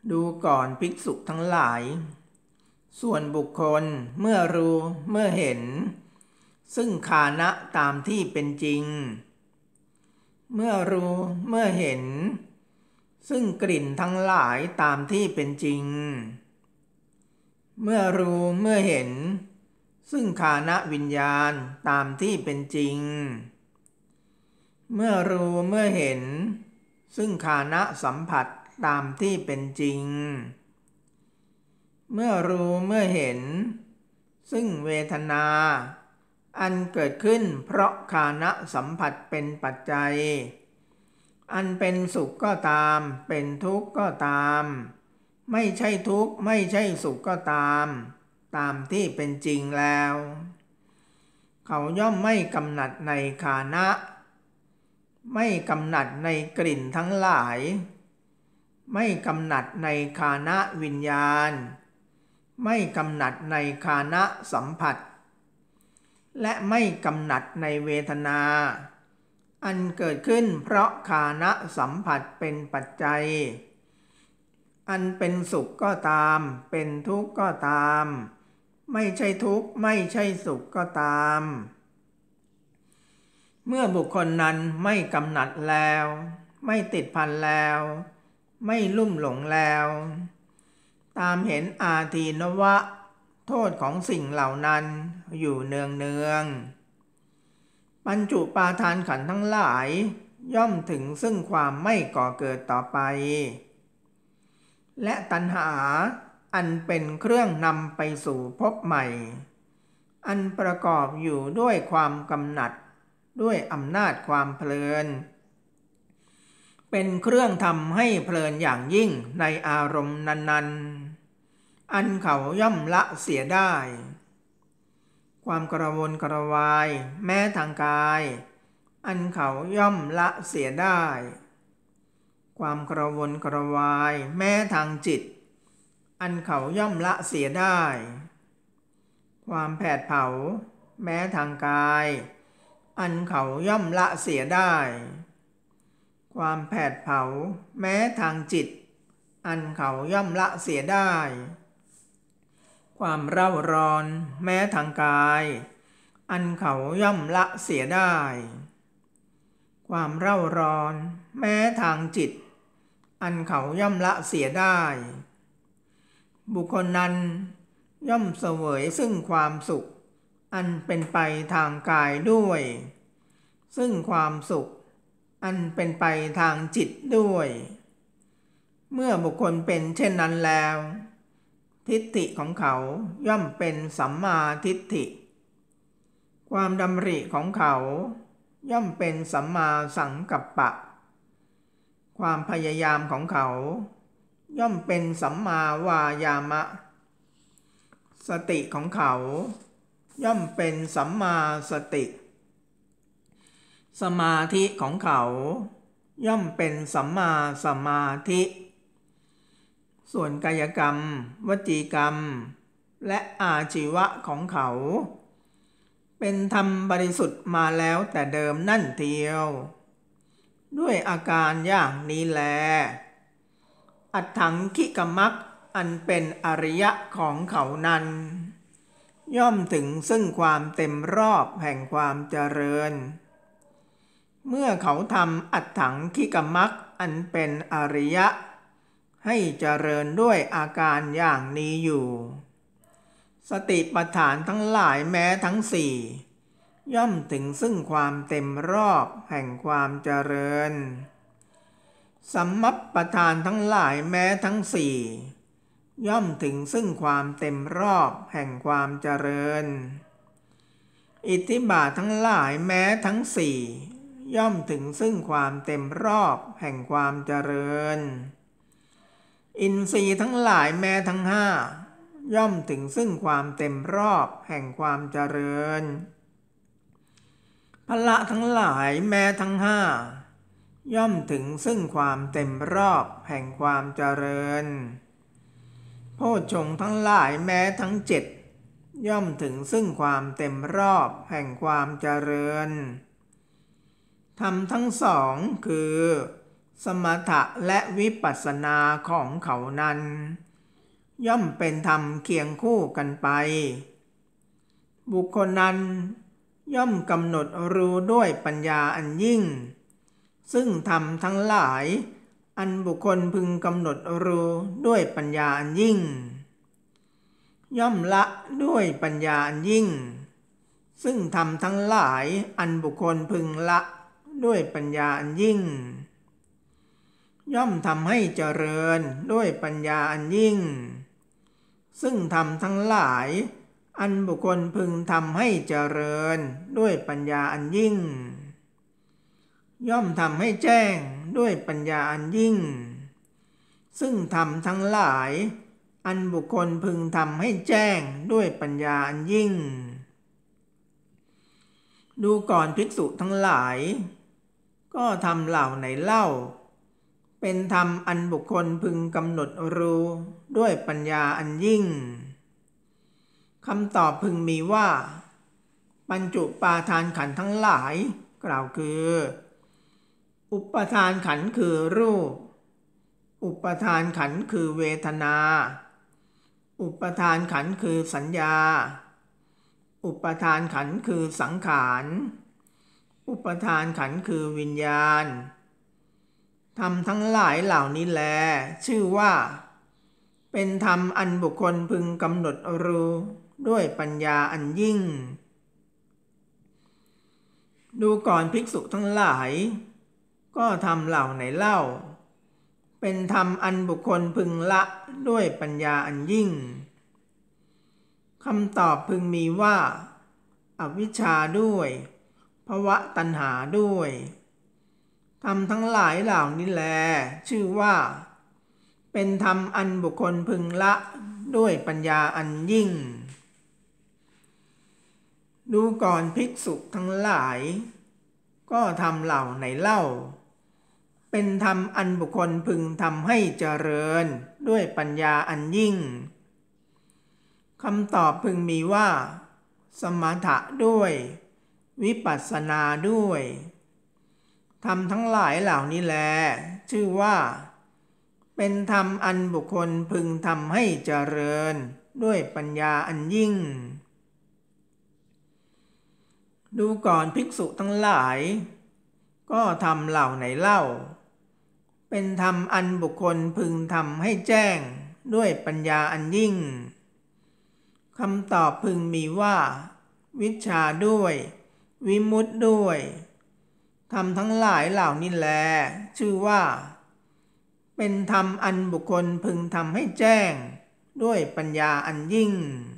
ดูก่อนภิกษุทั้งหลายส่วนบุคคลเมื่อรู้เมื่อเห็นซึ่งฐานะตามที่เป็นจริงเมื่อรู้เมื่อเห็นซึ่งกลิ่นทั้งหลายตามที่เป็นจริงเมื่อรู้เมื่อเห็นซึ่งฐานะวิญญาณตามที่เป็นจริงเมื่อรู้เมื่อเห็นซึ่งฐานะสัมผัสตามที่เป็นจริงเมื่อรู้เมื่อเห็นซึ่งเวทนาอันเกิดขึ้นเพราะฐานะสัมผัสเป็นปัจจัยอันเป็นสุขก็ตามเป็นทุกข์ก็ตามไม่ใช่ทุกข์ไม่ใช่สุขก็ตามตามที่เป็นจริงแล้วเขาย่อมไม่กำหนัดในฐานะไม่กำหนัดในกลิ่นทั้งหลายไม่กำหนัดในฐานะวิญญาณไม่กำหนัดในฐานะสัมผัสและไม่กำหนัดในเวทนาอันเกิดขึ้นเพราะฐานะสัมผัสเป็นปัจจัยอันเป็นสุขก็ตามเป็นทุกข์ก็ตามไม่ใช่ทุกข์ไม่ใช่สุขก็ตามเมื่อบุคคลนั้นไม่กำหนัดแล้วไม่ติดพันแล้วไม่ลุ่มหลงแล้วตามเห็นอาทีนวะโทษของสิ่งเหล่านั้นอยู่เนืองปัญจุปาทานขันธ์ทั้งหลายย่อมถึงซึ่งความไม่ก่อเกิดต่อไปและตัณหาอันเป็นเครื่องนำไปสู่ภพใหม่อันประกอบอยู่ด้วยความกำหนัดด้วยอำนาจความเพลินเป็นเครื่องทำให้เพลินอย่างยิ่งในอารมณ์นั้นๆอันเขาย่อมละเสียได้ความกระวนกระวายแม้ทางกายอันเขาย่อมละเสียได้ความกระวนกระวายแม้ทางจิตอันเขาย่อมละเสียได้ความแผดเผาแม้ทางกายอันเขาย่อมละเสียได้ความแผดเผาแม้ทางจิตอันเขาย่อมละเสียได้ความเร่าร้อนแม้ทางกายอันเขาย่อมละเสียได้ความเร่าร้อนแม้ทางจิตอันเขาย่อมละเสียได้บุคคลนั้นย่อมเสวยซึ่งความสุขอันเป็นไปทางกายด้วยซึ่งความสุขอันเป็นไปทางจิตด้วยเมื่อบุคคลเป็นเช่นนั้นแล้วทิฏฐิของเขาย่อมเป็นสัมมาทิฏฐิความดำริของเขาย่อมเป็นสัมมาสังกัปปะความพยายามของเขาย่อมเป็นสัมมาวายามะสติของเขาย่อมเป็นสัมมาสติสมาธิของเขาย่อมเป็นสัมมาสมาธิส่วนกายกรรมวจีกรรมและอาชีวะของเขาเป็นธรรมบริสุทธิ์มาแล้วแต่เดิมนั่นเทียวด้วยอาการอย่างนี้แลอัตถังคิกมัคอันเป็นอริยะของเขานั้นย่อมถึงซึ่งความเต็มรอบแห่งความเจริญเมื่อเขาทำอัตถังคิกมัคอันเป็นอริยะให้เจริญด้วยอาการอย่างนี้อยู่สติปัฏฐานทั้งหลายแม้ทั้งสี่ย่อมถึงซึ่งความเต็มรอบแห่งความเจริญสัมมัปปทานทั้งหลายแม้ทั้งสี่ย่อมถึงซึ่งความเต็มรอบแห่งความเจริญอิทธิบาททั้งหลายแม้ทั้งสี่ย่อมถึงซึ่งความเต็มรอบแห่งความเจริญอินทรีย์ทั้งหลายแม้ทั้งห้าย่อมถึงซึ่งความเต็มรอบแห่งความเจริญพละทั้งหลายแม้ทั้งห้าย่อมถึงซึ่งความเต็มรอบแห่งความเจริญโพชฌงค์ทั้งหลายแม้ทั้งเจ็ดย่อมถึงซึ่งความเต็มรอบแห่งความเจริญธรรมทั้งสองคือสมถะและวิปัสสนาของเขานั้นย่อมเป็นธรรมเคียงคู่กันไปบุคคลนั้นย่อมกำหนดรู้ด้วยปัญญาอันยิ่งซึ่งธรรมทั้งหลายอันบุคคลพึงกำหนดรู้ด้วยปัญญาอันยิ่งย่อมละด้วยปัญญาอันยิ่งซึ่งธรรมทั้งหลายอันบุคคลพึงละด้วยปัญญาอันยิ่งย่อมทำให้เจริญด้วยปัญญาอันยิ่งซึ่งธรรมทั้งหลายอันบุคคลพึงทำให้เจริญด้วยปัญญาอันยิ่งย่อมทำให้แจ้งด้วยปัญญาอันยิ่งซึ่งธรรมทั้งหลายอันบุคคลพึงทำให้แจ้งด้วยปัญญาอันยิ่งดูก่อนภิกษุทั้งหลายก็ธรรมเหล่าไหนเล่าเป็นธรรมอันบุคคลพึงกำหนดรู้ด้วยปัญญาอันยิ่งคำตอบพึงมีว่าปัญจุปาทานขันธ์ทั้งหลายกล่าวคืออุปทานขันธ์คือรูปอุปทานขันธ์คือเวทนาอุปทานขันธ์คือสัญญาอุปทานขันธ์คือสังขารอุปทานขันธ์คือวิญญาณธรรมทั้งหลายเหล่านี้แลชื่อว่าเป็นธรรมอันบุคคลพึงกำหนดรู้ด้วยปัญญาอันยิ่งดูก่อนภิกษุทั้งหลายก็ธรรมเหล่าไหนเล่าเป็นธรรมอันบุคคลพึงละด้วยปัญญาอันยิ่งคำตอบพึงมีว่าอวิชชาด้วยภวตัณหาด้วยธรรมทั้งหลายเหล่านี้แลชื่อว่าเป็นธรรมอันบุคคลพึงละด้วยปัญญาอันยิ่งดูก่อนภิกษุทั้งหลายก็ธรรมเหล่าไหนเล่าเป็นธรรมอันบุคคลพึงทำให้เจริญด้วยปัญญาอันยิ่งคำตอบพึงมีว่าสมถะด้วยวิปัสสนาด้วยธรรมทั้งหลายเหล่านี้แลชื่อว่าเป็นธรรมอันบุคคลพึงทำให้เจริญด้วยปัญญาอันยิ่งดูก่อนภิกษุทั้งหลายก็ธรรมเหล่าไหนเล่าเป็นธรรมอันบุคคลพึงทำให้แจ้งด้วยปัญญาอันยิ่งคำตอบพึงมีว่าวิชชาด้วยวิมุตติด้วยธรรมทั้งหลายเหล่านี้แลชื่อว่าเป็นธรรมอันบุคคลพึงทำให้แจ้งด้วยปัญญาอันยิ่ง